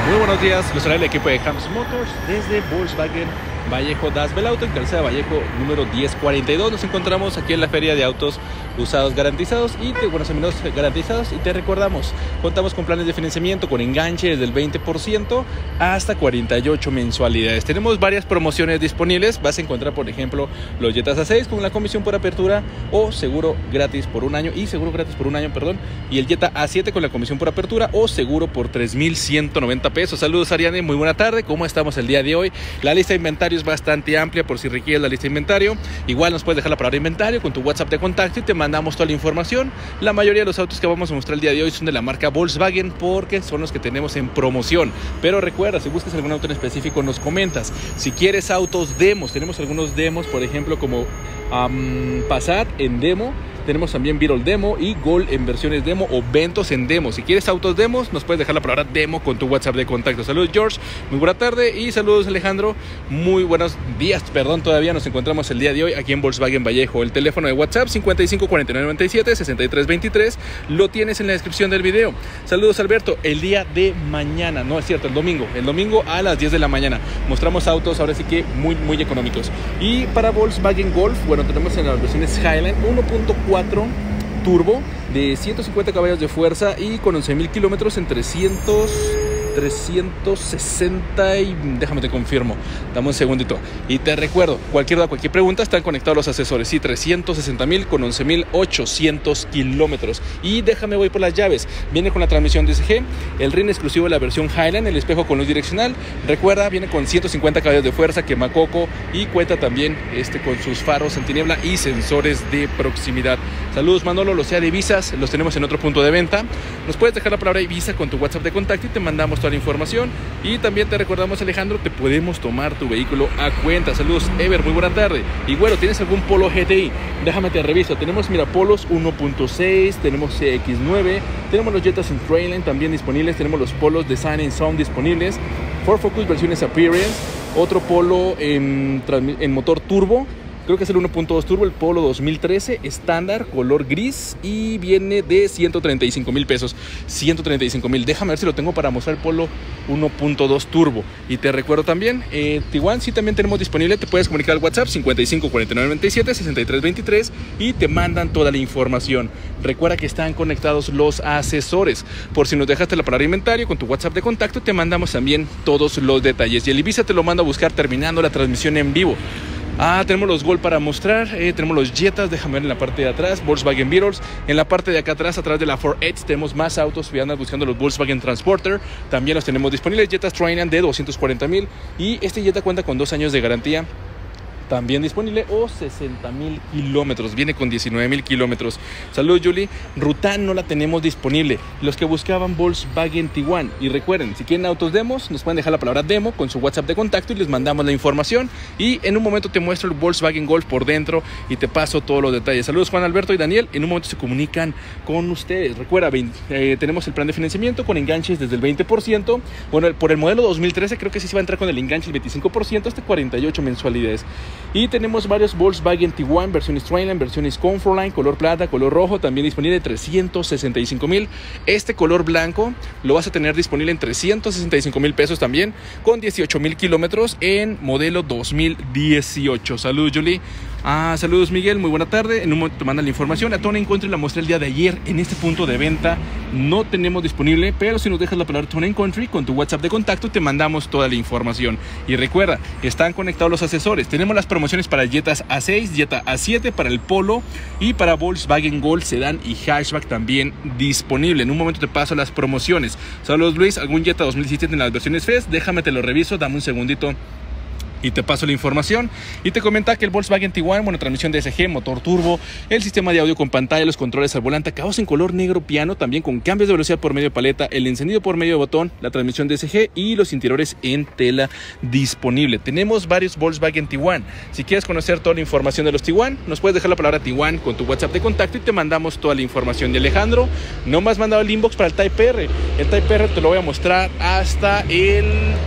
Muy buenos días, los hará el equipo de Hams Motors desde Volkswagen Vallejo Das Belauto, en Calzada Vallejo número 1042. Nos encontramos aquí en la feria de autos usados garantizados y de buenos amigos garantizados. Y te recordamos, contamos con planes de financiamiento con enganche desde el 20% hasta 48 mensualidades. Tenemos varias promociones disponibles. Vas a encontrar, por ejemplo, los Jetta A6 con la comisión por apertura o seguro gratis por un año y el Jetta A7 con la comisión por apertura o seguro por 3,190 pesos. Saludos, Ariane, muy buena tarde. ¿Cómo estamos el día de hoy? La lista de inventario es bastante amplia por si requieres la lista de inventario. Igual nos puedes dejar la palabra inventario con tu WhatsApp de contacto y te mandamos toda la información. La mayoría de los autos que vamos a mostrar el día de hoy son de la marca Volkswagen porque son los que tenemos en promoción. Pero recuerda, si buscas algún auto en específico nos comentas. Si quieres autos demos, tenemos algunos demos, por ejemplo como Passat en demo. Tenemos también Beetle demo y Gol en versiones demo o Ventos en demo. Si quieres autos demos, nos puedes dejar la palabra demo con tu WhatsApp de contacto. Saludos, George. Muy buena tarde y saludos, Alejandro. Muy buenos días, todavía nos encontramos el día de hoy aquí en Volkswagen Vallejo. El teléfono de WhatsApp 55 49 97 63 23 lo tienes en la descripción del video. Saludos, Alberto. El día de mañana, no es cierto, el domingo a las 10 de la mañana mostramos autos ahora sí que muy económicos. Y para Volkswagen Golf, bueno, tenemos en las versiones Highland 1.4 turbo de 150 caballos de fuerza y con 11,000 kilómetros en 360 y déjame te confirmo, dame un segundito y te recuerdo, cualquier pregunta, están conectados los asesores. Sí, 360,000 con 11,800 kilómetros. Y déjame voy por las llaves. Viene con la transmisión DSG, el rin exclusivo de la versión Highland, el espejo con luz direccional. Recuerda, viene con 150 caballos de fuerza, quemacoco y cuenta también con sus faros antiniebla y sensores de proximidad. Saludos, Manolo. Los sea de Visas los tenemos en otro punto de venta. Nos puedes dejar la palabra Visa con tu WhatsApp de contacto y te mandamos toda la información. Y también te recordamos, Alejandro, te podemos tomar tu vehículo a cuenta. Saludos, Ever, muy buena tarde. Y bueno, ¿tienes algún Polo GTI? Déjame te reviso. Tenemos, Polos 1.6, tenemos CX9, tenemos los Jettas en Trailline también disponibles, tenemos los Polos Design and Sound disponibles, Ford Focus versiones Appearance, otro Polo en motor turbo. Creo que es el 1.2 turbo, el Polo 2013, estándar, color gris y viene de 135,000 pesos. 135,000. Déjame ver si lo tengo para mostrar el Polo 1.2 turbo. Y te recuerdo también, Tiguan sí también tenemos disponible. Te puedes comunicar al WhatsApp 55 49 97 63 23 y te mandan toda la información. Recuerda que están conectados los asesores. Por si nos dejaste la palabra inventario con tu WhatsApp de contacto, te mandamos también todos los detalles. Y el Ibiza te lo manda a buscar terminando la transmisión en vivo. Tenemos los Gol para mostrar, tenemos los Jettas, déjame ver en la parte de atrás, Volkswagen Beetles, en la parte de acá atrás de la Ford Edge tenemos más autos, si andas buscando los Volkswagen Transporter, también los tenemos disponibles, Jettas Trailline de 240,000 y este Jetta cuenta con 2 años de garantía. También disponible o 60,000 kilómetros, viene con 19,000 kilómetros. Saludos, Julie. Rutan no la tenemos disponible. Los que buscaban Volkswagen Tiguan. Y recuerden, si quieren autos demos, nos pueden dejar la palabra demo con su WhatsApp de contacto y les mandamos la información. Y en un momento te muestro el Volkswagen Golf por dentro y te paso todos los detalles. Saludos, Juan Alberto y Daniel. En un momento se comunican con ustedes. Recuerda, tenemos el plan de financiamiento con enganches desde el 20%. Bueno, por el modelo 2013 creo que sí se va a entrar con el enganche el 25% hasta 48 mensualidades. Y tenemos varios Volkswagen Tiguan, versiones Trailline, versiones Comfortline, color plata, color rojo, también disponible 365,000. Este color blanco lo vas a tener disponible en 365,000 pesos también, con 18,000 kilómetros en modelo 2018. Saludos, Julie. Saludos, Miguel, muy buena tarde. En un momento te mandan la información. A Tone Country la mostré el día de ayer en este punto de venta. No tenemos disponible, pero si nos dejas la palabra Tone Country con tu WhatsApp de contacto te mandamos toda la información. Y recuerda, están conectados los asesores. Tenemos las promociones para Jettas A6, Jetta A7, para el Polo y para Volkswagen Gol, Sedán y Hatchback también disponible. En un momento te paso las promociones. Saludos, Luis. ¿Algún Jetta 2017 en las versiones FES? Déjame te lo reviso, dame un segundito y te paso la información. Y te comenta que el Volkswagen Tiguan, transmisión DSG, motor turbo, el sistema de audio con pantalla, los controles al volante, acabados en color negro piano, también con cambios de velocidad por medio de paleta, el encendido por medio de botón, la transmisión DSG y los interiores en tela disponible. Tenemos varios Volkswagen Tiguan. Si quieres conocer toda la información de los Tiguan, nos puedes dejar la palabra Tiguan con tu WhatsApp de contacto y te mandamos toda la información. De Alejandro, no me has mandado el inbox para el Type R. El Type R te lo voy a mostrar hasta el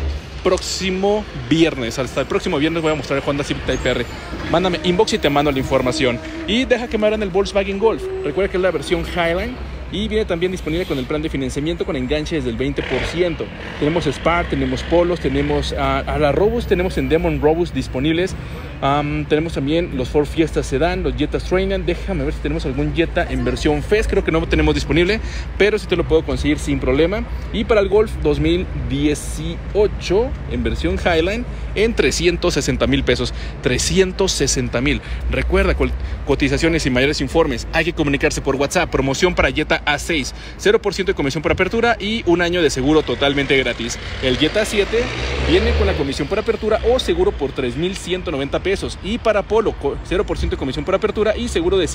próximo viernes. Hasta el próximo viernes voy a mostrar el Honda Civic Type R. Mándame inbox y te mando la información. Y deja que me abran el Volkswagen Golf. Recuerda que es la versión Highline y viene también disponible con el plan de financiamiento con enganche desde el 20%. Tenemos Spark, tenemos Polos, tenemos a la Robus, tenemos en Demon Robus disponibles. Tenemos también los Ford Fiesta Sedan, los Jetta Trainer. Déjame ver si tenemos algún Jetta en versión FES. Creo que no tenemos disponible, pero sí te lo puedo conseguir sin problema. Y para el Golf 2018 en versión Highline en 360 mil pesos. 360 mil. Recuerda, cotizaciones y mayores informes hay que comunicarse por WhatsApp. Promoción para Jetta A6, 0% de comisión por apertura y un año de seguro totalmente gratis. El Jetta 7 viene con la comisión por apertura o seguro por 3,190 pesos. Y para Polo, 0% de comisión por apertura y seguro de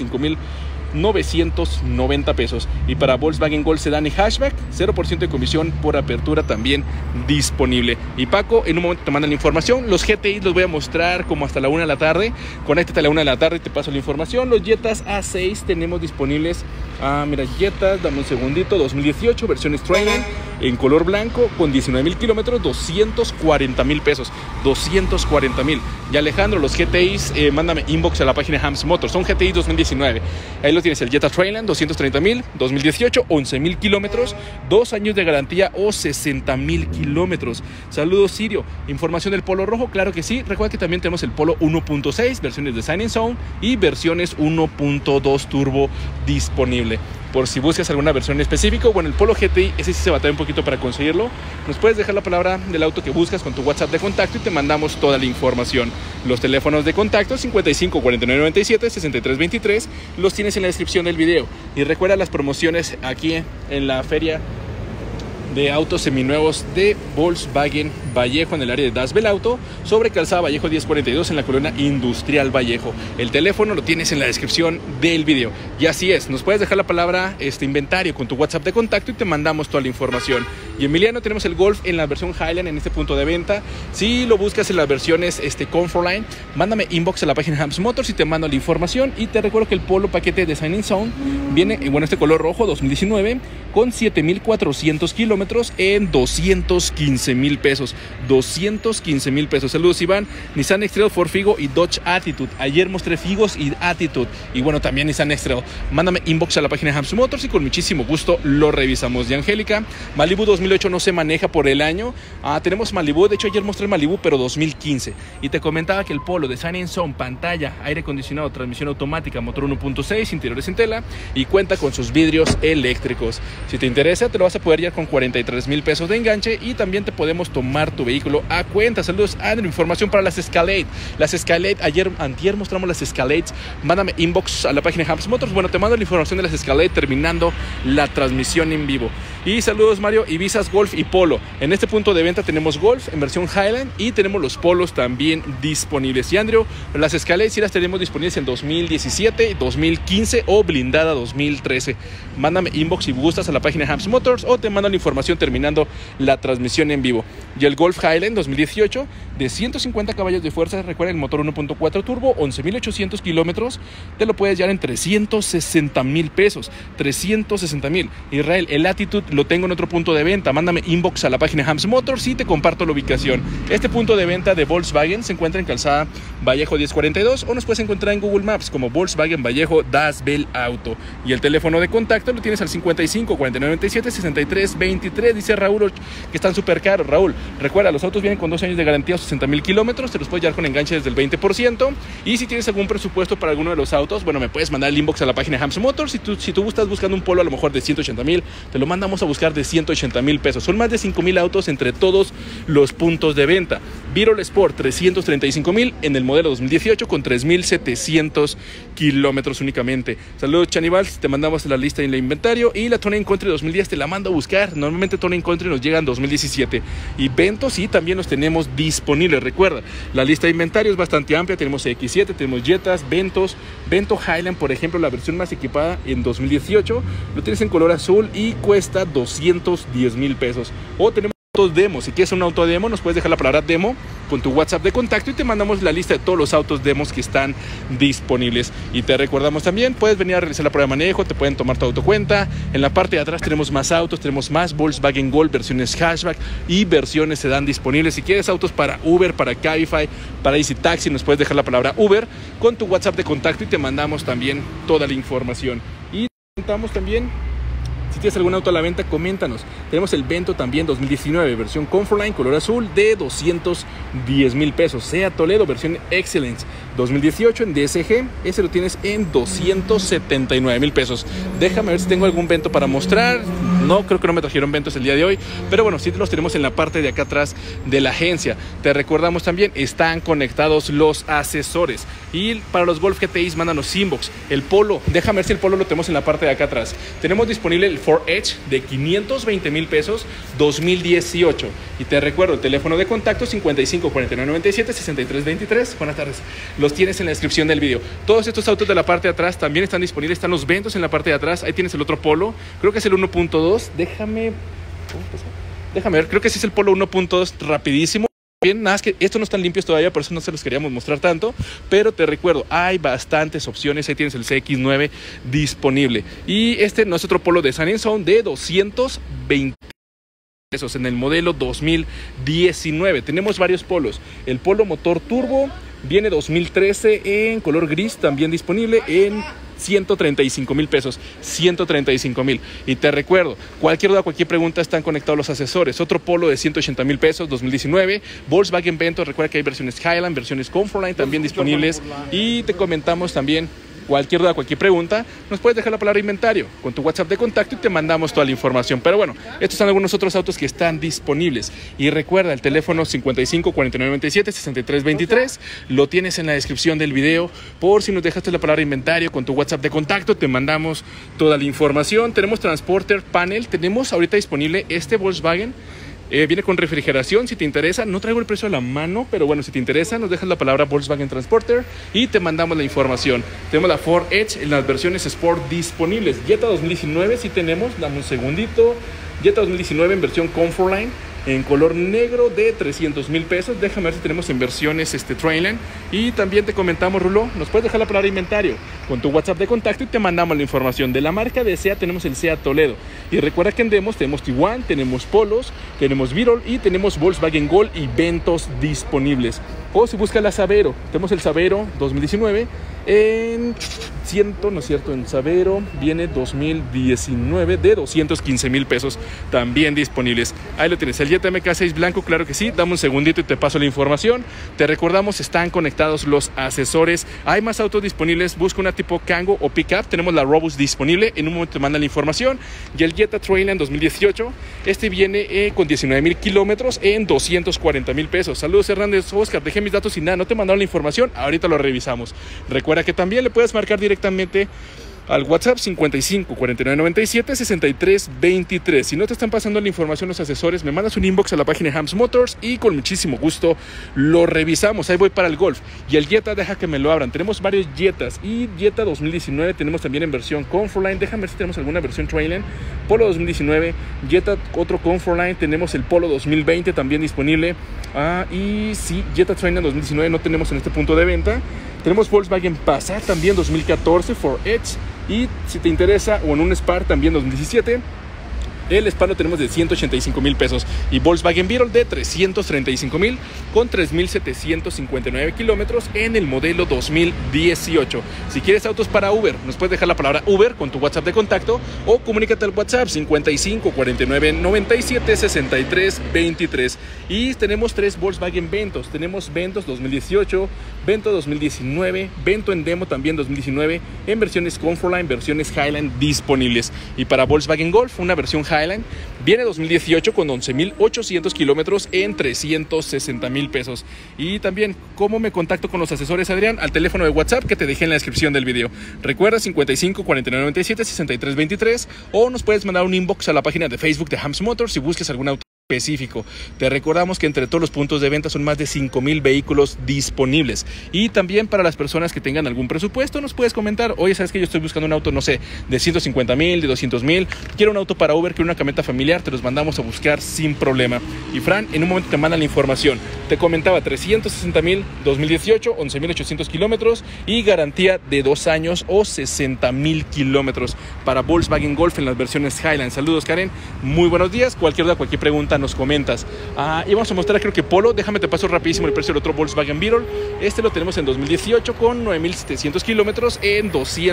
5,990 pesos. Y para Volkswagen Gol Sedan y Hatchback, 0% de comisión por apertura también disponible. Y Paco, en un momento te mandan la información. Los GTI los voy a mostrar como hasta la 1 de la tarde. Conéctate a la 1 de la tarde y te paso la información. Los Jettas A6 tenemos disponibles. Mira, Jettas, dame un segundito. 2018, versiones Trainer en color blanco con 19,000 kilómetros, 240,000 pesos. 240,000. Y Alejandro, los GTIs, mándame inbox a la página Hams Motors. Son GTI 2019. Ahí lo tienes, el Jetta Trailland, 230,000, 2018, 11,000 kilómetros, 2 años de garantía o 60,000 kilómetros. Saludos, Sirio. Información del Polo rojo, claro que sí. Recuerda que también tenemos el Polo 1.6, versiones de Sign & Zone y versiones 1.2 Turbo disponible. Por si buscas alguna versión específica, bueno, el Polo GTI, ese sí se batalla un poquito para conseguirlo. Nos puedes dejar la palabra del auto que buscas con tu WhatsApp de contacto y te mandamos toda la información. Los teléfonos de contacto 55 49 97 63 23 los tienes en la descripción del video. Y recuerda las promociones aquí en la feria de autos seminuevos de Volkswagen Vallejo en el área de Das Belauto, sobre Calzada Vallejo 1042 en la colonia Industrial Vallejo. El teléfono lo tienes en la descripción del video. Y así es, nos puedes dejar la palabra inventario con tu WhatsApp de contacto y te mandamos toda la información. Y Emiliano, tenemos el Golf en la versión Highland en este punto de venta. Si lo buscas en las versiones Comfortline, mándame inbox a la página Hams Motors y te mando la información. Y te recuerdo que el Polo paquete de Sign & Zone viene en este color rojo 2019 con 7,400 kilómetros en 215,000 pesos. 215,000 pesos. Saludos, Iván. Nissan X-Trail, Ford Figo y Dodge Attitude. Ayer mostré Figos y Attitude. Y bueno, también Nissan X-Trail. Mándame inbox a la página Hams Motors y con muchísimo gusto lo revisamos. Y Angélica, Malibu 2008 no se maneja por el año. Tenemos Malibu. De hecho, ayer mostré Malibu, pero 2015. Y te comentaba que el Polo de Sign & Zone, pantalla, aire acondicionado, transmisión automática, motor 1.6, interiores en tela y cuenta con sus vidrios eléctricos. Si te interesa, te lo vas a poder llevar con 43,000 pesos de enganche y también te podemos tomar tu vehículo a cuenta. Saludos, Andrew. Información para las Escalade. Las Escalade, antier mostramos las Escalades. Mándame inbox a la página Hams Motors. Bueno, te mando la información de las Escalade terminando la transmisión en vivo. Y saludos, Mario. Ibizas, Golf y Polo. En este punto de venta tenemos Golf en versión Highland y tenemos los Polos también disponibles. Y Andrew, las Escalade sí las tenemos disponibles en 2017, 2015 o blindada 2013. Mándame inbox si gustas a la página Hams Motors o te mando la información terminando la transmisión en vivo. Y el Golf Highland 2018 de 150 caballos de fuerza, recuerda el motor 1.4 turbo, 11,800 kilómetros, te lo puedes llevar en 360,000 pesos. 360,000. Israel, el Attitude lo tengo en otro punto de venta. Mándame inbox a la página Hams Motors y te comparto la ubicación. Este punto de venta de Volkswagen se encuentra en Calzada Vallejo 1042 o nos puedes encontrar en Google Maps como Volkswagen Vallejo Das Belauto. Y el teléfono de contacto lo tienes al 55 49 97 63 23. Dice Raúl que están súper caros. Raúl, recuerda, los autos vienen con 2 años de garantía o 60,000 kilómetros, te los puedes llevar con enganche desde el 20%. Y si tienes algún presupuesto para alguno de los autos, bueno, me puedes mandar el inbox a la página Hams Motors. Si tú estás buscando un Polo a lo mejor de 180,000, te lo mandamos a buscar de 180,000 pesos. Son más de 5,000 autos entre todos los puntos de venta. Virol Sport, 335,000 en el modelo 2018 con 3,700 kilómetros únicamente. Saludos, Chanibal, te mandamos la lista en el inventario. Y la Town & Country 2010 te la mando a buscar. Normalmente Town & Country nos llega en 2017. Y Ventos sí, también los tenemos disponibles. Recuerda, la lista de inventario es bastante amplia. Tenemos X7, tenemos Jettas, Ventos, Vento Highland, por ejemplo, la versión más equipada en 2018. Lo tienes en color azul y cuesta 210,000 pesos. O tenemos autos demo. Si quieres un auto demo, nos puedes dejar la palabra demo con tu WhatsApp de contacto y te mandamos la lista de todos los autos demos que están disponibles. Y te recordamos también, puedes venir a realizar la prueba de manejo, te pueden tomar tu autocuenta. En la parte de atrás tenemos más autos, tenemos más Volkswagen Gol, versiones hatchback y versiones sedán disponibles. Si quieres autos para Uber, para Cabify, para Easy Taxi, nos puedes dejar la palabra Uber con tu WhatsApp de contacto y te mandamos también toda la información. Y te contamos también Si tienes algún auto a la venta, coméntanos. Tenemos el Vento también 2019, versión Comfortline, color azul, de 210,000 pesos. Seat Toledo, versión Excellence 2018 en DSG, ese lo tienes en 279,000 pesos. Déjame ver si tengo algún Vento para mostrar. No, creo que no me trajeron Ventos el día de hoy, pero bueno, sí los tenemos en la parte de acá atrás de la agencia. Te recordamos también, están conectados los asesores. Y para los Golf GTIs, mándanos inbox. El Polo, déjame ver si el Polo lo tenemos en la parte de acá atrás. Tenemos disponible el Ford Edge de 520,000 pesos 2018. Y te recuerdo, el teléfono de contacto 55 49 97 63 23. Buenas tardes. Los tienes en la descripción del video. Todos estos autos de la parte de atrás también están disponibles. Están los Ventos en la parte de atrás. Ahí tienes el otro Polo. Creo que es el 1.2. Déjame ver. Creo que sí es el Polo 1.2 rapidísimo. Bien, nada más que estos no están limpios todavía, por eso no se los queríamos mostrar tanto, pero te recuerdo, hay bastantes opciones. Ahí tienes el CX9 disponible. Y este no es otro Polo de Sun & Zone de 220 pesos en el modelo 2019. Tenemos varios Polos. El Polo motor turbo viene 2013 en color gris, también disponible en 135,000 pesos, 135,000. Y te recuerdo, cualquier duda, cualquier pregunta, están conectados los asesores. Otro Polo de 180,000 pesos, 2019. Volkswagen Vento, recuerda que hay versiones Highland, versiones Comfortline también disponibles. Y te comentamos también, cualquier duda, cualquier pregunta, nos puedes dejar la palabra inventario con tu WhatsApp de contacto y te mandamos toda la información. Pero bueno, estos son algunos otros autos que están disponibles. Y recuerda, el teléfono 55 49 97 63 23 lo tienes en la descripción del video. Por si nos dejaste la palabra inventario con tu WhatsApp de contacto, te mandamos toda la información. Tenemos Transporter Panel, tenemos ahorita disponible este Volkswagen. Viene con refrigeración, si te interesa. No traigo el precio a la mano, pero bueno, si te interesa, nos dejas la palabra Volkswagen Transporter y te mandamos la información. Tenemos la Ford Edge en las versiones Sport disponibles. Jetta 2019 sí tenemos, dame un segundito. Jetta 2019 en versión Comfortline, en color negro, de 300,000 pesos. Déjame ver si tenemos en versiones Trailline. Y también te comentamos, Rulo, nos puedes dejar la palabra inventario con tu WhatsApp de contacto y te mandamos la información. De la marca de SEAT tenemos el SEAT Toledo. Y recuerda que en demos tenemos Tiguan, tenemos Polos, tenemos Virol y tenemos Volkswagen Gol y Ventos disponibles. O si buscas la Savero, tenemos el Savero 2019 en en Savero viene 2019 de 215,000 pesos también disponibles. Ahí lo tienes, el Jetta MK6 blanco, claro que sí. Dame un segundito y te paso la información. Te recordamos, están conectados los asesores. Hay más autos disponibles, busca una tipo Kangoo o Pickup. Tenemos la Robus disponible, en un momento te mandan la información. Y el Jetta Trailline 2018, este viene con 19,000 kilómetros en 240,000 pesos. Saludos, Hernández. Oscar, dejé mis datos y nada, no te mandaron la información, ahorita lo revisamos. Recuerda que también le puedes marcar directamente al WhatsApp 55 49 97 63 23. Si no te están pasando la información los asesores, me mandas un inbox a la página de Hams Motors y con muchísimo gusto lo revisamos. Ahí voy para el Golf. Y el Jetta, deja que me lo abran. Tenemos varios Jettas. Y Jetta 2019 tenemos también en versión Comfortline. Déjame ver si tenemos alguna versión Trailline. Polo 2019, Jetta, otro Comfortline. Tenemos el Polo 2020 también disponible. Y sí, Jetta Trailline 2019 no tenemos en este punto de venta. Tenemos Volkswagen Passat también 2014, Ford Edge. Y si te interesa, o en un Spark también 2017, el Spark lo tenemos de 185,000 pesos. Y Volkswagen Virol de 335,000 con 3,759 kilómetros en el modelo 2018. Si quieres autos para Uber, nos puedes dejar la palabra Uber con tu WhatsApp de contacto o comunícate al WhatsApp 55 49 97 63 23. Y tenemos 3 Volkswagen Ventos. Tenemos Ventos 2018, Vento 2019, Vento en demo también 2019, en versiones Comfortline, versiones Highland disponibles. Y para Volkswagen Golf, una versión Highland viene 2018 con 11,800 kilómetros en 360,000 pesos. Y también, ¿cómo me contacto con los asesores, Adrián? Al teléfono de WhatsApp que te dejé en la descripción del video. Recuerda 55 49 97 63 23, o nos puedes mandar un inbox a la página de Facebook de Hams Motors si busques algún auto específico. Te recordamos que entre todos los puntos de venta son más de 5,000 vehículos disponibles. Y también para las personas que tengan algún presupuesto, nos puedes comentar: oye, ¿sabes que yo estoy buscando un auto, no sé, de 150,000, de 200,000? Quiero un auto para Uber, quiero una camioneta familiar. Te los mandamos a buscar sin problema. Y Fran, en un momento te mandan la información. Te comentaba 360,000, 2018, 11,800 kilómetros y garantía de 2 años o 60,000 kilómetros para Volkswagen Golf en las versiones Highline. Saludos, Karen, muy buenos días. Cualquier duda, cualquier pregunta nos comentas. Y vamos a mostrar, creo que Polo. Déjame te paso rapidísimo el precio del otro Volkswagen Beetle. Este lo tenemos en 2018 con 9,700 kilómetros en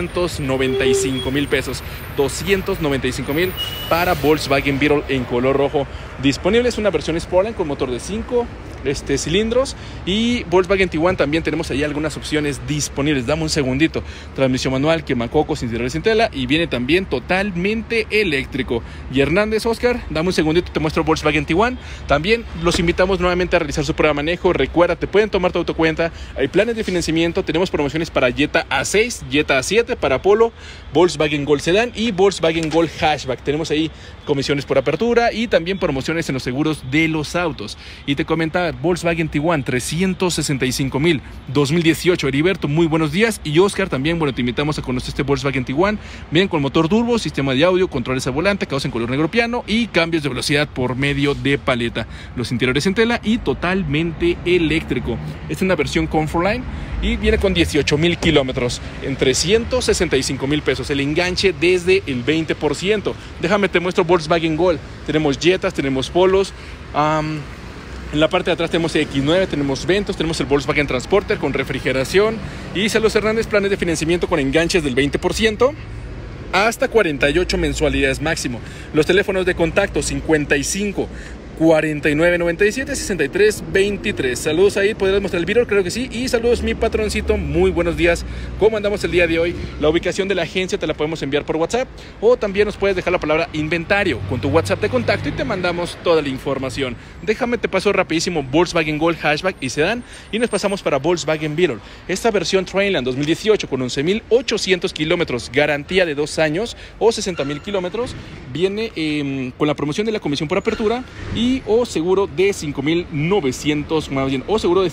295,000 pesos. 295,000 para Volkswagen Beetle en color rojo. Disponible es una versión Sportline con motor de 5 cilindros, y Volkswagen Tiguan también tenemos ahí algunas opciones disponibles. Dame un segundito. Transmisión manual, quemacocos, interiores sin tela, y viene también totalmente eléctrico. Y Hernández, Oscar, dame un segundito, te muestro Volkswagen Tiguan. También los invitamos nuevamente a realizar su prueba de manejo. Recuerda, te pueden tomar tu autocuenta, hay planes de financiamiento, tenemos promociones para Jetta A6, Jetta A7, para Polo, Volkswagen Gol Sedán y Volkswagen Gol Hatchback. Tenemos ahí comisiones por apertura y también promociones en los seguros de los autos. Y te comentaba, Volkswagen Tiguan 365,000, 2018. Heriberto, muy buenos días. Y Oscar también, bueno, te invitamos a conocer este Volkswagen Tiguan. Vienen con motor turbo, sistema de audio, controles a volante, caos en color negro piano y cambios de velocidad por medio de paleta. Los interiores en tela y totalmente eléctrico. Esta es una versión Comfortline y viene con 18,000 kilómetros en 365,000 pesos. El enganche desde el 20%. Déjame te muestro Volkswagen Gol. Tenemos Jettas, tenemos Polos. En la parte de atrás tenemos X9, tenemos Ventos, tenemos el Volkswagen Transporter con refrigeración. Y Saludos Hernández, planes de financiamiento con enganches del 20%. Hasta 48 mensualidades máximo. Los teléfonos de contacto 55 49 97 63 23. Saludos ahí, ¿podrías mostrar el video? Creo que sí. Y saludos mi patroncito, muy buenos días. ¿Cómo andamos el día de hoy? La ubicación de la agencia te la podemos enviar por WhatsApp, o también nos puedes dejar la palabra inventario con tu WhatsApp de contacto y te mandamos toda la información. Déjame te paso rapidísimo Volkswagen Gol Hatchback y Sedán, y nos pasamos para Volkswagen Beetle. Esta versión Trailland 2018 con 11,800 kilómetros, garantía de 2 años o 60,000 kilómetros. Viene con la promoción de la comisión por apertura o seguro de 5,900, más bien, o seguro de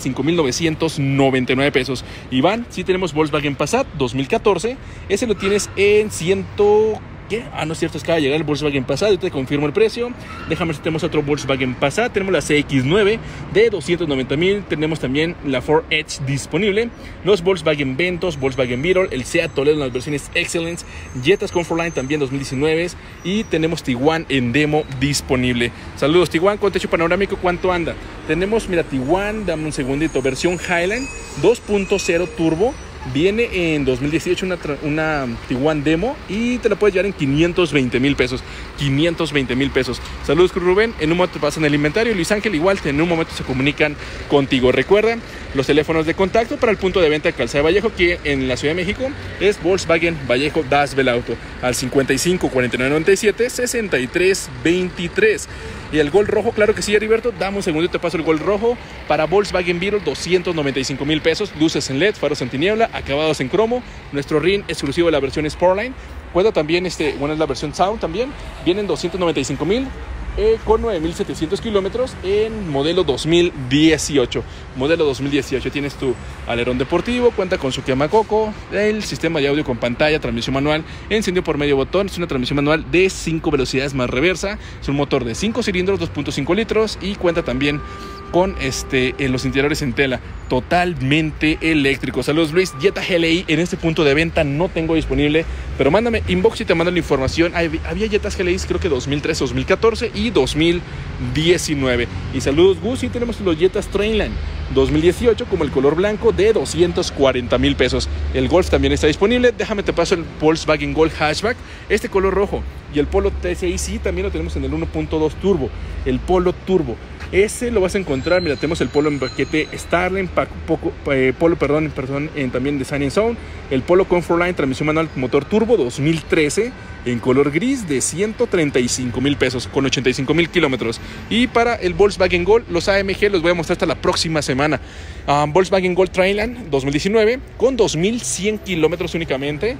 5,999 pesos. Iván, sí tenemos Volkswagen Passat 2014. Ese lo tienes en 100... ¿Qué? No es cierto, es que va a llegar el Volkswagen Passat. Yo te confirmo el precio. Déjame ver si tenemos otro Volkswagen Passat. Tenemos la CX9 de 290,000. Tenemos también la Ford Edge disponible. Los Volkswagen Ventos, Volkswagen Beetle, el Seat Toledo en las versiones Excellence, Jettas Comfortline también 2019. Y tenemos Tiguan en demo disponible. Saludos Tiguan, con techo panorámico, ¿cuánto anda? Tenemos, mira, Tiguan, dame un segundito, versión Highline 2.0 turbo. Viene en 2018 una Tiguan demo y te la puedes llevar en 520,000 pesos. 520,000 pesos. Saludos Rubén, en un momento te pasan el inventario. Luis Ángel igual, en un momento se comunican contigo. Recuerda, los teléfonos de contacto para el punto de venta de Calzada de Vallejo, que en la Ciudad de México es Volkswagen Vallejo Das Belauto, al 55 49 97 63 23. Y el Gol rojo, claro que sí, Heriberto. Dame un segundo y te paso el Gol rojo para Volkswagen Beetle, 295,000 pesos. Luces en LED, faros antiniebla, acabados en cromo. Nuestro ring exclusivo de la versión Sportline. Cuenta también, es la versión Sound también. Vienen 295,000 con 9,700 kilómetros en modelo 2018. Modelo 2018. Tienes tu alerón deportivo, cuenta con su quemacoco, el sistema de audio con pantalla, transmisión manual, encendido por medio botón. Es una transmisión manual de 5 velocidades más reversa. Es un motor de 5 cilindros, 2.5 litros y cuenta también con los interiores en tela, totalmente eléctrico. Saludos Luis. Jetta GLI en este punto de venta no tengo disponible, pero mándame inbox y te mando la información. Había Jettas GLI creo que 2013, 2014 y 2019. Y saludos Gus, y tenemos los Jettas Trailland 2018 como el color blanco de 240,000 pesos. El Golf también está disponible. Déjame te paso el Volkswagen Golf Hatchback, este color rojo. Y el Polo TSI sí, también lo tenemos en el 1.2 turbo, el Polo turbo. Ese lo vas a encontrar, mira, tenemos el Polo en paquete Starline, Polo, también Design and Sound, el Polo Comfortline, transmisión manual, motor turbo 2013, en color gris de 135,000 pesos, con 85,000 kilómetros. Y para el Volkswagen Gol, los AMG los voy a mostrar hasta la próxima semana. Volkswagen Gol Trailland 2019, con 2,100 kilómetros únicamente.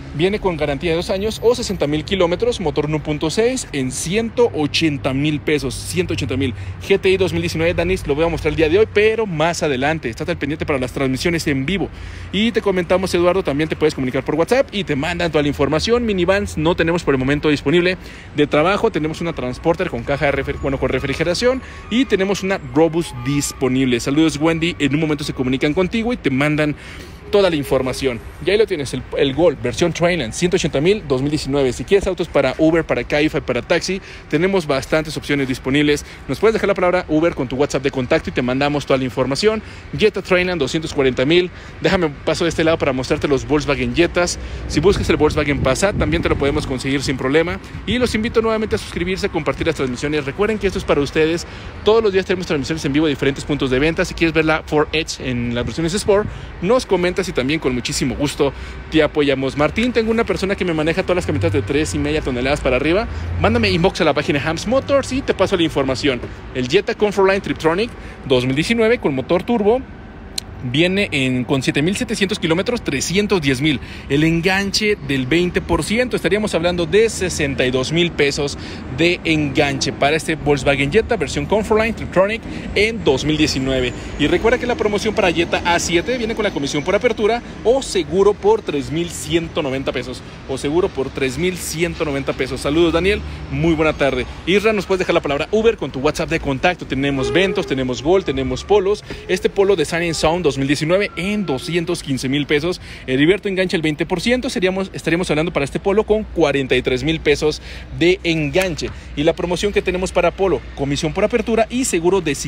Viene con garantía de 2 años o 60,000 kilómetros, motor 1.6 en 180,000 pesos, 180,000. GTI 2019, Danis, lo voy a mostrar el día de hoy, pero más adelante. Estás al pendiente para las transmisiones en vivo. Y te comentamos, Eduardo, también te puedes comunicar por WhatsApp y te mandan toda la información. Minivans no tenemos por el momento disponible. De trabajo tenemos una Transporter con caja de con refrigeración y tenemos una Robus disponible. Saludos, Wendy. En un momento se comunican contigo y te mandan toda la información. Y ahí lo tienes, el Golf, versión Trailland, 180,000, 2019. Si quieres autos para Uber, para Cabify, para taxi, tenemos bastantes opciones disponibles. Nos puedes dejar la palabra Uber con tu WhatsApp de contacto y te mandamos toda la información. Jetta Trailland, 240,000. Déjame paso de este lado para mostrarte los Volkswagen Jettas. Si buscas el Volkswagen Passat, también te lo podemos conseguir sin problema. Y los invito nuevamente a suscribirse, a compartir las transmisiones. Recuerden que esto es para ustedes. Todos los días tenemos transmisiones en vivo de diferentes puntos de venta. Si quieres ver la Ford Edge en las versiones Sport, nos comentas y también con muchísimo gusto te apoyamos. Martín, tengo una persona que me maneja todas las camionetas de 3,5 toneladas para arriba. Mándame inbox a la página Hams Motors y te paso la información. El Jetta Comfortline Triptronic 2019 con motor turbo. Viene con 7,700 kilómetros, 310,000. El enganche del 20%. Estaríamos hablando de 62,000 pesos de enganche para este Volkswagen Jetta versión Comfortline Triptronic en 2019. Y recuerda que la promoción para Jetta A7 viene con la comisión por apertura o seguro por 3,190 pesos. O seguro por 3,190 pesos. Saludos, Daniel. Muy buena tarde. Isra, nos puedes dejar la palabra Uber con tu WhatsApp de contacto. Tenemos Ventos, tenemos Gold, tenemos Polos. Este Polo de Sun & Sound 2019 en 215,000 pesos. Heriberto engancha el 20%. Estaríamos hablando para este Polo con 43,000 pesos de enganche. Y la promoción que tenemos para Polo, comisión por apertura y seguro de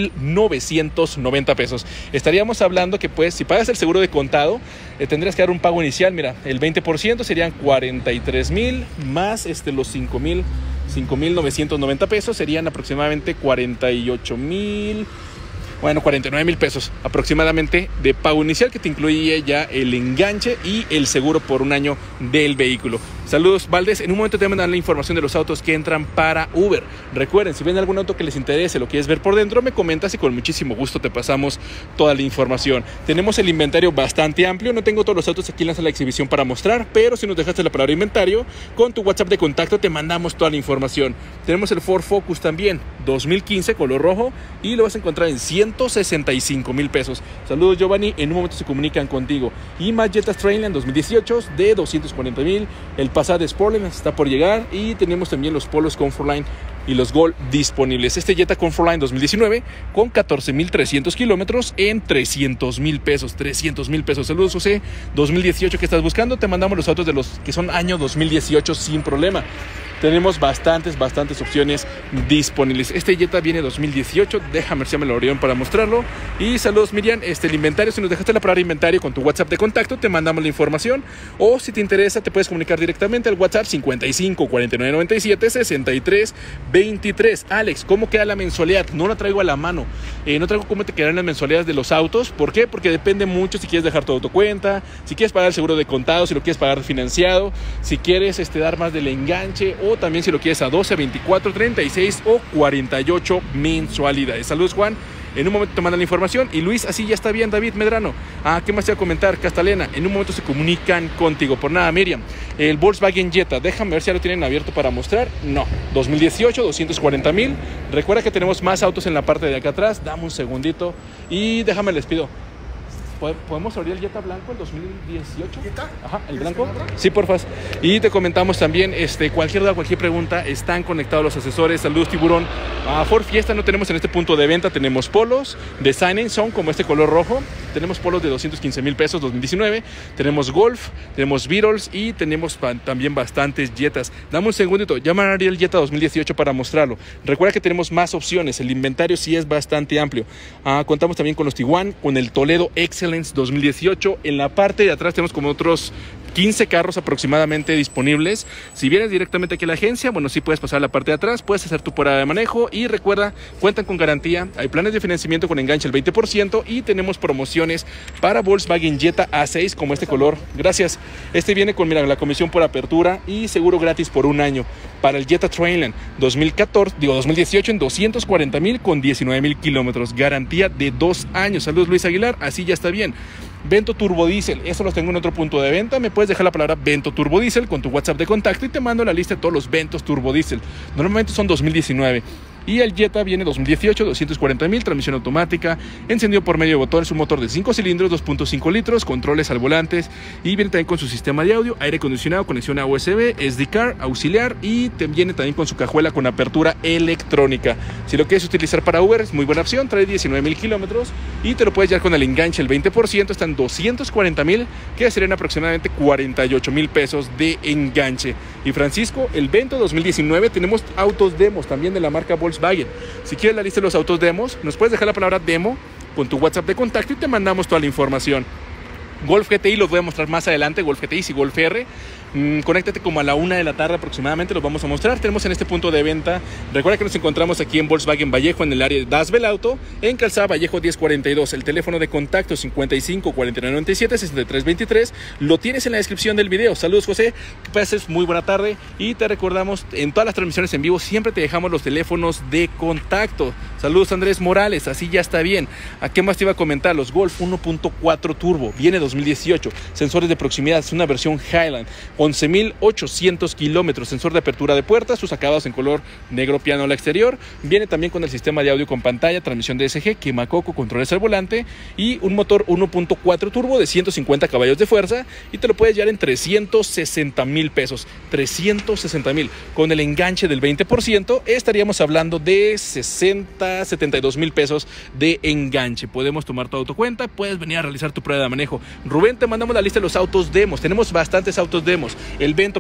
5,990 pesos. Estaríamos hablando que pues si pagas el seguro de contado, tendrías que dar un pago inicial. Mira, el 20% serían 43,000 más los 5,990 pesos, serían aproximadamente 48,000. Bueno, 49,000 pesos aproximadamente de pago inicial, que te incluye ya el enganche y el seguro por un año del vehículo. Saludos, Valdés. En un momento te mandan la información de los autos que entran para Uber. Recuerden, si ven algún auto que les interese, lo quieres ver por dentro, me comentas y con muchísimo gusto te pasamos toda la información. Tenemos el inventario bastante amplio. No tengo todos los autos aquí en la sala de exhibición para mostrar, pero si nos dejaste la palabra inventario, con tu WhatsApp de contacto te mandamos toda la información. Tenemos el Ford Focus también, 2015, color rojo, y lo vas a encontrar en 165,000 pesos. Saludos, Giovanni. En un momento se comunican contigo. Y más Jetta Trailland 2018 de 240,000. El Passat Sportline está por llegar y tenemos también los Polos Comfortline y los Gold disponibles. Este Jetta Comfortline 2019 con 14,300 kilómetros en 300,000 pesos. 300,000 pesos. Saludos, José. 2018 que estás buscando, te mandamos los autos de los que son año 2018 sin problema. Tenemos bastantes opciones disponibles. Este Jetta viene 2018. Déjame ver si me lo abrieron para mostrarlo. Y saludos, Miriam. El inventario, si nos dejaste la palabra inventario con tu WhatsApp de contacto, te mandamos la información. O si te interesa, te puedes comunicar directamente al WhatsApp 55 49 97 63 23. Alex, ¿cómo queda la mensualidad? No la traigo a la mano. No traigo cómo te quedarán las mensualidades de los autos. ¿Por qué? Porque depende mucho si quieres dejar tu autocuenta, si quieres pagar el seguro de contado, si lo quieres pagar financiado, si quieres dar más del enganche, o también si lo quieres a 12, 24, 36 o 48 mensualidades. Saludos, Juan. En un momento te mandan la información. Y Luis, así ya está bien, David Medrano. ¿Qué más te voy a comentar? Castalena, en un momento se comunican contigo. Por nada, Miriam. El Volkswagen Jetta, déjame ver si ya lo tienen abierto para mostrar. No, 2018, 240,000. Recuerda que tenemos más autos en la parte de acá atrás. Dame un segundito y déjame les pido. ¿Podemos abrir el Jetta blanco, el 2018? ¿Jetta? Ajá, ¿el blanco? Sí, porfa. Y te comentamos también, cualquier duda, cualquier pregunta, están conectados los asesores. Saludos, Tiburón. Ford Fiesta no tenemos en este punto de venta. Tenemos Polos de Sun & Sound como este color rojo. Tenemos Polos de 215,000 pesos 2019. Tenemos Golf, tenemos Beetles y tenemos también bastantes Jettas. Dame un segundito. Llama a Ariel Jetta 2018 para mostrarlo. Recuerda que tenemos más opciones. El inventario sí es bastante amplio. Contamos también con los Tiguan, con el Toledo Excellence 2018. En la parte de atrás tenemos como otros 15 carros aproximadamente disponibles. Si vienes directamente aquí a la agencia, bueno, sí puedes pasar a la parte de atrás, puedes hacer tu prueba de manejo y recuerda, cuentan con garantía, hay planes de financiamiento con enganche el 20% y tenemos promociones para Volkswagen Jetta A6 como este color. Gracias. Viene con, mira, la comisión por apertura y seguro gratis por un año. Para el Jetta Trailland 2018 en 240,000 con 19,000 kilómetros. Garantía de 2 años. Saludos, Luis Aguilar. Así ya está bien. Vento Turbo Diesel, eso los tengo en otro punto de venta. Me puedes dejar la palabra Vento Turbo Diesel con tu WhatsApp de contacto y te mando la lista de todos los Ventos Turbo Diesel. Normalmente son 2019. Y el Jetta viene 2018, 240,000, transmisión automática, encendido por medio de botones, un motor de 5 cilindros, 2.5 litros, controles al volante y viene también con su sistema de audio, aire acondicionado, conexión a USB, SD card, auxiliar y viene también con su cajuela con apertura electrónica. Si lo quieres utilizar para Uber es muy buena opción, trae 19,000 kilómetros y te lo puedes llevar con el enganche, el 20%, están 240,000, que serían aproximadamente 48,000 pesos de enganche. Y Francisco, el Vento 2019 tenemos autos demos también de la marca Volkswagen. Si quieres la lista de los autos demos, nos puedes dejar la palabra demo con tu WhatsApp de contacto y te mandamos toda la información. Golf GTI los voy a mostrar más adelante, Golf GTI y Golf R. Conéctate como a la 1 de la tarde aproximadamente, los vamos a mostrar. Tenemos en este punto de venta, recuerda que nos encontramos aquí en Volkswagen Vallejo, en el área de Dasbel Auto, en Calzada Vallejo 1042. El teléfono de contacto 55 49 97 63 23. Lo tienes en la descripción del video. Saludos, José, que pases muy buena tarde y te recordamos, en todas las transmisiones en vivo siempre te dejamos los teléfonos de contacto. Saludos, Andrés Morales, así ya está bien. ¿A qué más te iba a comentar? Los Golf 1.4 Turbo, viene 2018, sensores de proximidad, es una versión Highland, 11,800 kilómetros, sensor de apertura de puertas, sus acabados en color negro piano al exterior, viene también con el sistema de audio con pantalla, transmisión DSG, quemacoco, controles al volante y un motor 1.4 turbo de 150 caballos de fuerza y te lo puedes llevar en 360,000 pesos, 360,000, con el enganche del 20% estaríamos hablando de 72,000 pesos de enganche. Podemos tomar tu autocuenta, puedes venir a realizar tu prueba de manejo. Rubén, te mandamos la lista de los autos demos, tenemos bastantes autos demos. El Vento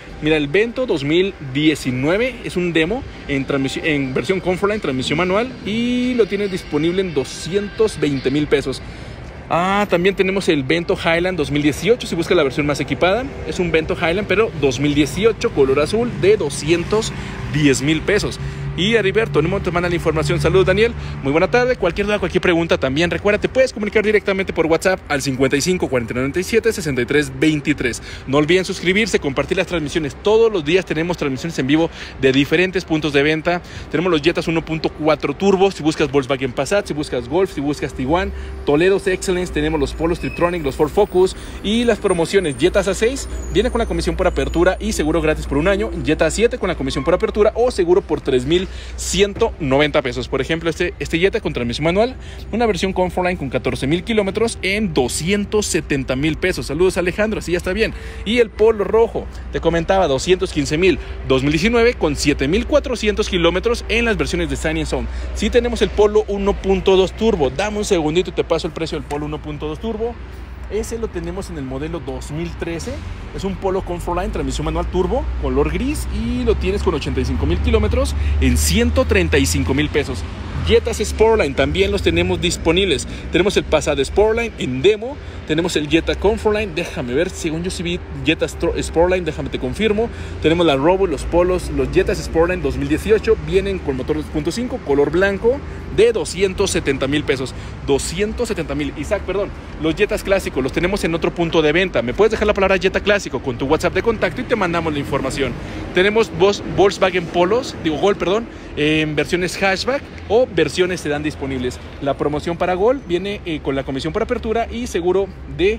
2019 es un demo en versión Comfortline, transmisión manual y lo tienes disponible en 220,000 pesos. También tenemos el Vento Highland 2018, si buscas la versión más equipada, es un Vento Highland pero 2018, color azul, de 210,000 pesos. Y Heriberto, no te manda la información. Saludos, Daniel, muy buena tarde. Cualquier duda, cualquier pregunta también, recuerda, te puedes comunicar directamente por WhatsApp al 55 49 97 63 23. No olviden suscribirse, compartir las transmisiones. Todos los días tenemos transmisiones en vivo de diferentes puntos de venta. Tenemos los Jettas 1.4 Turbo, si buscas Volkswagen Passat, si buscas Golf, si buscas Tiguan, Toledo's Excellence, tenemos los Polos Triptronic, los Ford Focus y las promociones. Jettas A6 viene con la comisión por apertura y seguro gratis por un año. Jetta A7 con la comisión por apertura o seguro por 3,190 pesos. Por ejemplo, este Jetta con transmisión manual, una versión Comfortline con 14,000 kilómetros en 270,000 pesos. Saludos, Alejandro, así ya está bien. Y el Polo rojo, te comentaba, 215,000, 2019 con 7,400 kilómetros en las versiones de Sunny & Zone. Sí tenemos el Polo 1.2 Turbo. Dame un segundito y te paso el precio del Polo 1.2 Turbo. Ese lo tenemos en el modelo 2013. Es un Polo Comfortline, transmisión manual turbo, color gris y lo tienes con 85,000 kilómetros en 135,000 pesos. Jettas Sportline también los tenemos disponibles. Tenemos el Passat Sportline en demo. Tenemos el Jetta Comfortline. Déjame ver, según yo sí vi Jetta Sportline, déjame te confirmo. Tenemos la Robo, los Polos, los Jettas Sportline 2018. Vienen con motor 2.5, color blanco, de 270,000 pesos. 270,000. Isaac, perdón. Los Jettas clásicos los tenemos en otro punto de venta. Me puedes dejar la palabra Jetta clásico con tu WhatsApp de contacto y te mandamos la información. Tenemos Volkswagen Polos, Gol, perdón, en versiones hatchback o versiones sedán disponibles. La promoción para Gol viene con la comisión por apertura y seguro de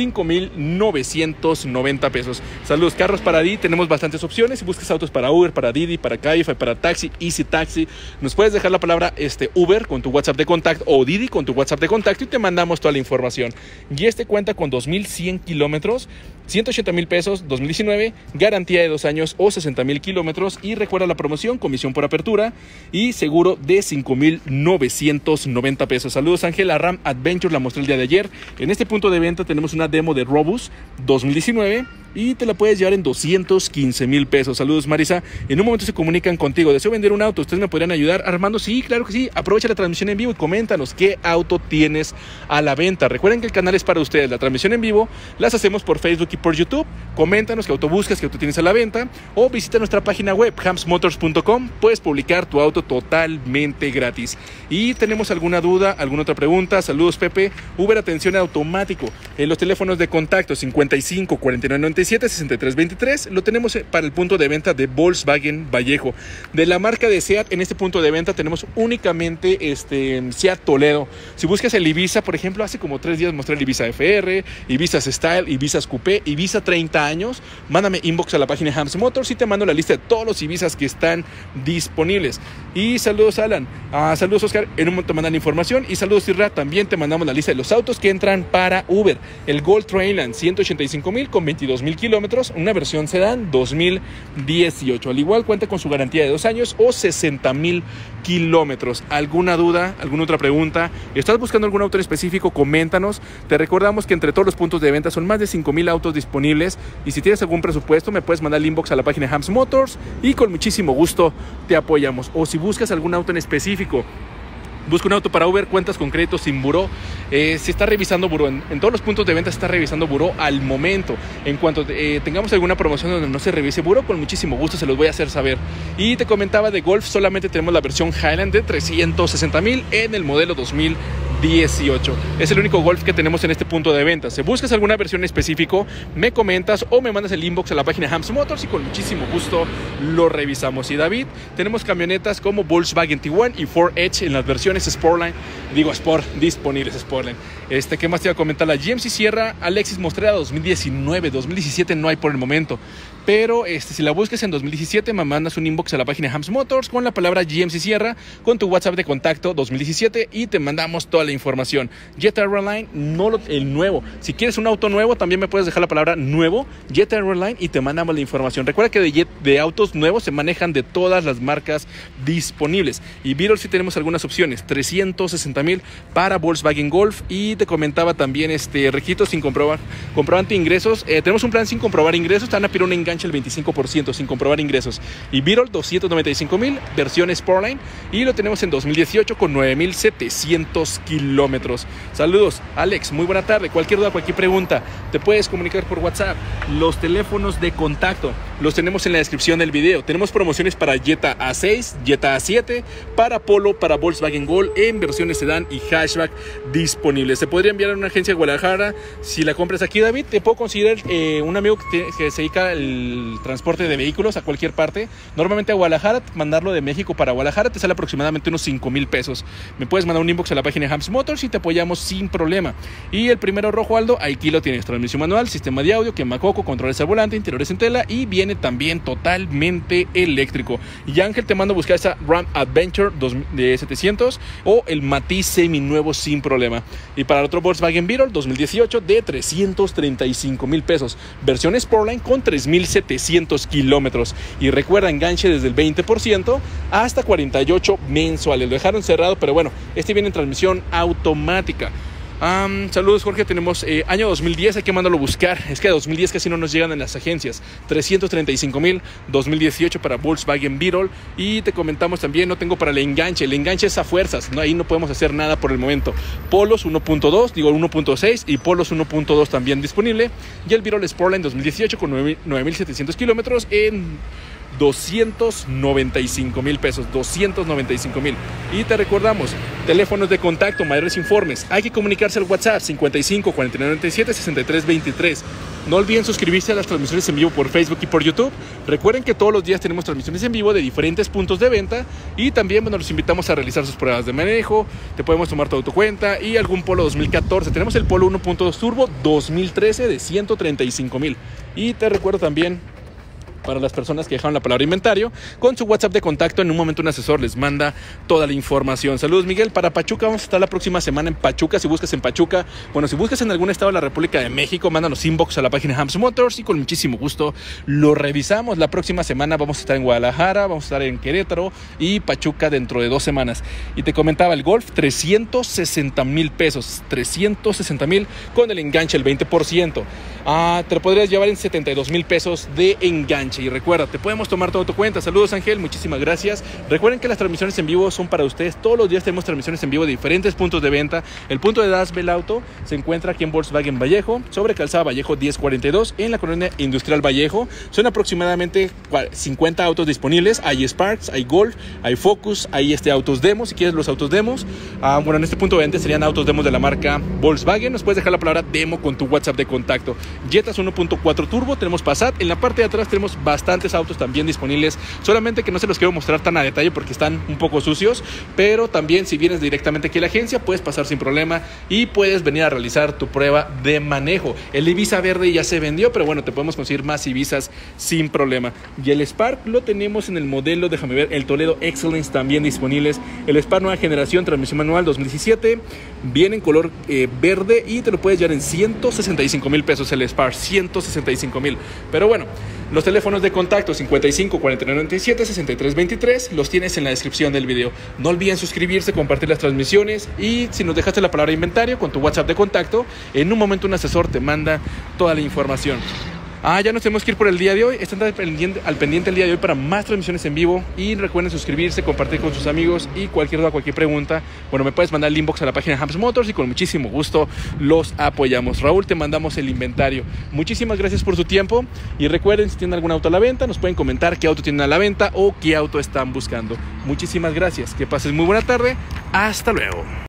5,990 pesos. Saludos, carros para Didi, tenemos bastantes opciones. Si buscas autos para Uber, para Didi, para Cabify, para Taxi, Easy Taxi, nos puedes dejar la palabra Uber con tu WhatsApp de contacto o Didi con tu WhatsApp de contacto y te mandamos toda la información. Y cuenta con 2,100 kilómetros, 180,000 pesos, 2019, garantía de 2 años o 60,000 kilómetros y recuerda la promoción, comisión por apertura y seguro de 5,990 pesos. Saludos, Ángela. Ram Adventure la mostré el día de ayer. En este punto de venta tenemos una demo de Robus 2019 y te la puedes llevar en 215,000 pesos. Saludos, Marisa. En un momento se comunican contigo. Deseo vender un auto. ¿Ustedes me podrían ayudar? Armando, sí, claro que sí. Aprovecha la transmisión en vivo y coméntanos qué auto tienes a la venta. Recuerden que el canal es para ustedes. La transmisión en vivo las hacemos por Facebook y por YouTube. Coméntanos qué auto buscas, qué auto tienes a la venta o visita nuestra página web hamsmotors.com. Puedes publicar tu auto totalmente gratis. Y tenemos alguna duda, alguna otra pregunta. Saludos, Pepe. Uber atención automático. En los teléfonos de contacto 55 49 97-63-23. Lo tenemos para el punto de venta de Volkswagen Vallejo. De la marca de SEAT, en este punto de venta tenemos únicamente SEAT Toledo. Si buscas el Ibiza, por ejemplo, hace como 3 días mostré el Ibiza FR, Ibiza Style, Ibiza Coupé, Ibiza 30 años. Mándame inbox a la página Hams Motors y te mando la lista de todos los Ibizas que están disponibles. Y saludos, Alan. Saludos, Oscar. En un momento te mandan información. Y saludos, Irra. También te mandamos la lista de los autos que entran para Uber. El Gold Trailland, 185,000 con 22,000 kilómetros. Una versión sedán 2018. Al igual cuenta con su garantía de 2 años o 60,000 kilómetros. ¿Alguna duda? ¿Alguna otra pregunta? ¿Estás buscando algún auto en específico? Coméntanos. Te recordamos que entre todos los puntos de venta son más de 5,000 autos disponibles. Y si tienes algún presupuesto, me puedes mandar el inbox a la página Hams Motors y con muchísimo gusto te apoyamos. O si buscas algún auto en específico, busca un auto para Uber, cuentas con crédito sin buró. Se está revisando buró. En todos los puntos de venta se está revisando buró al momento. En cuanto tengamos alguna promoción donde no se revise buró, con muchísimo gusto se los voy a hacer saber. Y te comentaba de Golf, solamente tenemos la versión Highland de 360,000 en el modelo 2018. Es el único Golf que tenemos en este punto de venta. Si buscas alguna versión específico, me comentas o me mandas el inbox a la página Hams Motors y con muchísimo gusto lo revisamos. Y David, tenemos camionetas como Volkswagen Tiguan y Ford Edge en las versiones Sportline, Sport, disponibles Sportline. ¿Qué más te iba a comentar? La GMC Sierra Alexis Mostrera 2019, 2017 no hay por el momento. Pero si la buscas en 2017, me mandas un inbox a la página Hams Motors con la palabra GMC Sierra, con tu WhatsApp de contacto 2017 y te mandamos toda la información. Jetta Airline, el nuevo. Si quieres un auto nuevo, también me puedes dejar la palabra nuevo, Jetta Airline, y te mandamos la información. Recuerda que de autos nuevos se manejan de todas las marcas disponibles. Y Beetle sí tenemos algunas opciones, 360,000 para Volkswagen Golf. Y te comentaba también requisitos sin comprobante de ingresos. Tenemos un plan sin comprobar ingresos, te van a pedir un enganche el 25% sin comprobar ingresos. Y Beetle 295,000, versión Sportline, y lo tenemos en 2018 con 9,700 kilómetros. Saludos, Alex, muy buena tarde. Cualquier duda, cualquier pregunta, te puedes comunicar por WhatsApp. Los teléfonos de contacto los tenemos en la descripción del video. Tenemos promociones para Jetta A6, Jetta A7, para Polo, para Volkswagen Gol en versiones sedán y hatchback disponibles. Se podría enviar a una agencia de Guadalajara. Si la compras aquí, David, te puedo conseguir un amigo que se dedica al transporte de vehículos a cualquier parte. Normalmente a Guadalajara, mandarlo de México para Guadalajara te sale aproximadamente unos 5,000 pesos. Me puedes mandar un inbox a la página Hams Motors y te apoyamos sin problema. Y el primero rojo, Aldo, aquí lo tienes: transmisión manual, sistema de audio, quemacoco, controles al volante, interiores en tela, y viene también totalmente eléctrico. Y Ángel, te mando a buscar esa Ram Adventure de 700 o el Matiz seminuevo sin problema. Y para el otro Volkswagen Beetle 2018 de 335,000 pesos, versión Sportline con 3,700 kilómetros. Y recuerda, enganche desde el 20% hasta 48 mensuales. Lo dejaron cerrado, pero bueno, viene en transmisión automática. Saludos, Jorge. Tenemos año 2010, hay que mandarlo a buscar. Es que a 2010 casi no nos llegan en las agencias. 335,000, 2018 para Volkswagen Beetle. Y te comentamos también, no tengo para el enganche. El enganche es a fuerzas, ¿no? Ahí no podemos hacer nada por el momento. Polos 1.6 y Polos 1.2 también disponible. Y el Beetle Sportline 2018 con 9,700 kilómetros en 295,000 pesos, 295,000. Y te recordamos, teléfonos de contacto, mayores informes, hay que comunicarse al WhatsApp 55 49 97 63 23. No olviden suscribirse a las transmisiones en vivo por Facebook y por YouTube. Recuerden que todos los días tenemos transmisiones en vivo de diferentes puntos de venta, y también los invitamos a realizar sus pruebas de manejo. Te podemos tomar toda tu cuenta y algún Polo 2014. Tenemos el Polo 1.2 Turbo 2013 de 135,000. Y te recuerdo también, para las personas que dejaron la palabra inventario, con su WhatsApp de contacto, en un momento un asesor les manda toda la información. Saludos, Miguel. Para Pachuca, vamos a estar la próxima semana en Pachuca. Si buscas en Pachuca, si buscas en algún estado de la República de México, mándanos inbox a la página Hams Motors y con muchísimo gusto lo revisamos. La próxima semana vamos a estar en Guadalajara, vamos a estar en Querétaro y Pachuca dentro de 2 semanas. Y te comentaba, el Golf 360,000 pesos, 360,000 con el enganche el 20%. Te lo podrías llevar en 72,000 pesos de enganche. enganche. Y recuerda, te podemos tomar todo tu cuenta. Saludos, Ángel, muchísimas gracias. Recuerden que las transmisiones en vivo son para ustedes. Todos los días tenemos transmisiones en vivo de diferentes puntos de venta. El punto de Das Bell Auto se encuentra aquí en Volkswagen Vallejo, sobre Calzada Vallejo 1042, en la colonia Industrial Vallejo. Son aproximadamente 50 autos disponibles. Hay Sparks, hay Golf, hay Focus, hay autos demos, si quieres los autos demos. Bueno, en este punto de venta serían autos demos de la marca Volkswagen. Nos puedes dejar la palabra demo con tu WhatsApp de contacto. Jetas 1.4 turbo, tenemos Passat. En la parte de atrás tenemos bastantes autos también disponibles, solamente que no se los quiero mostrar tan a detalle porque están un poco sucios, pero también si vienes directamente aquí a la agencia puedes pasar sin problema y puedes venir a realizar tu prueba de manejo. El Ibiza verde ya se vendió, pero bueno, te podemos conseguir más Ibizas sin problema. Y el Spark lo tenemos en el modelo, déjame ver, el Toledo Excellence también disponibles. El Spark nueva generación, transmisión manual 2017, viene en color verde y te lo puedes llevar en 165 mil pesos el Spark, 165 mil. Pero bueno, los teléfonos de contacto 55 49 97 63 23 los tienes en la descripción del video. No olviden suscribirse, compartir las transmisiones y si nos dejaste la palabra inventario con tu WhatsApp de contacto, en un momento un asesor te manda toda la información. Ya nos tenemos que ir por el día de hoy. Están al pendiente el día de hoy para más transmisiones en vivo. Y recuerden suscribirse, compartir con sus amigos. Y cualquier duda, cualquier pregunta, bueno, me puedes mandar el inbox a la página de Hams Motors y con muchísimo gusto los apoyamos. Raúl, te mandamos el inventario. Muchísimas gracias por su tiempo. Y recuerden, si tienen algún auto a la venta, nos pueden comentar qué auto tienen a la venta o qué auto están buscando. Muchísimas gracias. Que pases muy buena tarde. Hasta luego.